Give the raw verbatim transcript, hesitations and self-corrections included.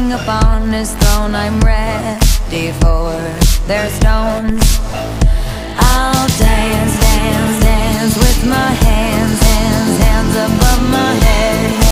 king upon his throne, I'm ready for their stones.